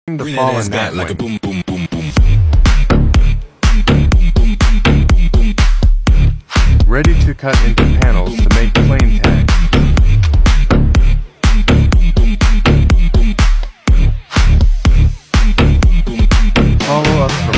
the Bring that fallen ass back like a Nightwing. boom, boom, boom, boom. Ready to cut into panels to make plane tags. Follow up